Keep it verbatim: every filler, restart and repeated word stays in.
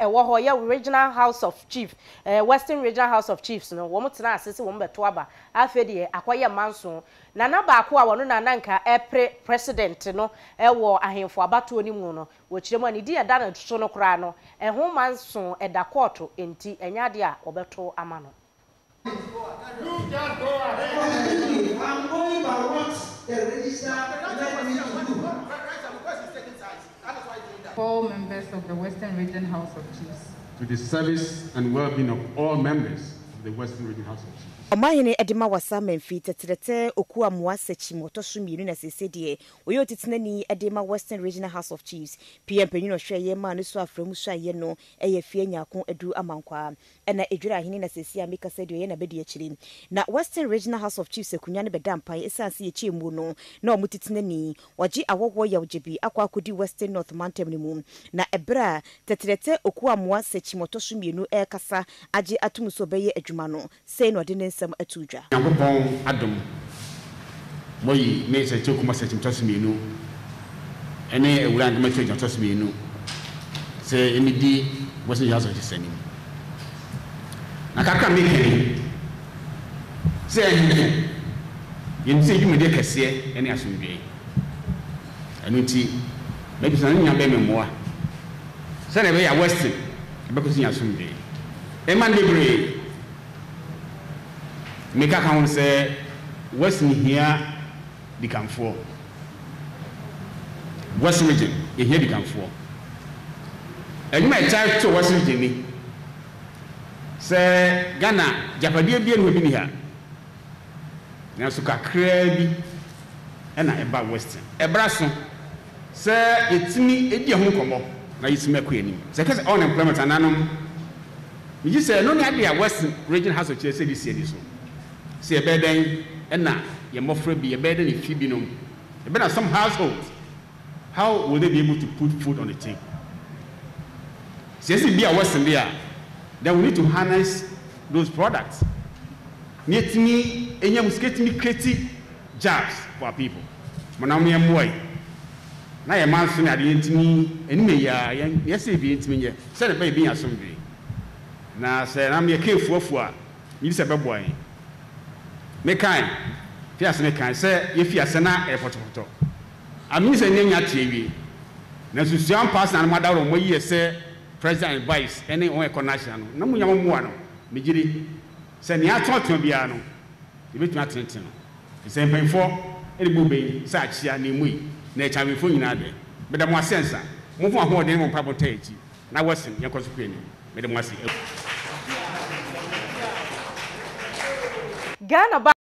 wo ho ya regional house of chief eh western regional house of chiefs no wo mutena asese wo mbeto aba afa de akoye manso na na ba ko a wono na nanka e president no e wo ahemfo abato ni mu no wo kiremu ani di eda na tuso no kra no e ho manso e da court enti enya de a obeto ama no. You just go ahead. I'm going by what the register let me to do. All members of the Western Region House of Chiefs. To the service and well-being of all members of the Western Region House of Chiefs. Omayene edema wasa memfi tetrete okuwa muase chimoto so mienu na sesede oyo titnani edema Western Regional House of Chiefs P M Penyino hweye ma ne so afremu so aye no eye fie nyako edu amankwa ena edwira hini na sesi ameka sadio ye na bedi akiri na Western Regional House of Chiefs ekunya ne bedampan esanse ye chiemu no na omutitnani waji awowo ya ojebi akwa akodi Western North Mountain ni mu na ebra tetrete okuwa muase chimoto so mienu e kasa age atumuso beye adwuma no sei no de atuja Yakobon adom moyi me se chokuma se chimtosimienu ene ewura ndema chimtosimienu se emidi Western House of Chiefs na kaka mekeni se ene yinse jumede kese ene asumdwe anuti mebi san nya be memoa se na be ya Western be ko sin asumdwe e man debre Meka kan say Western here the can for Western region e here the can for and my child to Western region ni say Ghana Japadie bia no bi ni ha na so kakra bi e na e ba Western e bra so say etimi edi ho komo na yitimi akọ anim say case unemployment ananom you say no na dia Western region House of Chiefs say this year so see a beden and na your mofre be a beden if you be no but some households how will they be able to put food on the table? Since it be a Western there, then we need to harness those products. Need me and you must get me creative jobs for our people. Monami and boy. Now a man soon at the intimate and me ya yes be intimate said a baby as somebody. Now say I'm your king for for you said a boy. Mekai fiase mekai say ye fiase na airport photo ami say nyanya tv na susuan pass na madaro mo yi say president advice any on economic no na munyam mo ano mejiri say ne atoto bia no e betuma tenten no say penfo e de bobe say achia na emu yi na echamefo nyina de be da mo asensa mo fu aho de mo papo tachi na wasin ye koso kwani be da mo asi Ghana